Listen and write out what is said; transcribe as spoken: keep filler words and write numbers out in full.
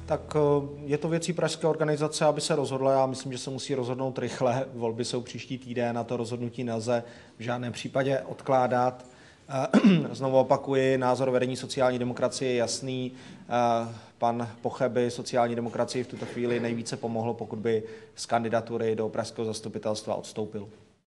Tak je to věcí pražské organizace, aby se rozhodla. Já myslím, že se musí rozhodnout rychle. Volby jsou příští týden, na to rozhodnutí nelze v žádném případě odkládat. Znovu opakuji, názor vedení sociální demokracie je jasný. Pan Pocheby sociální demokracii v tuto chvíli nejvíce pomohlo, pokud by z kandidatury do pražského zastupitelstva odstoupil.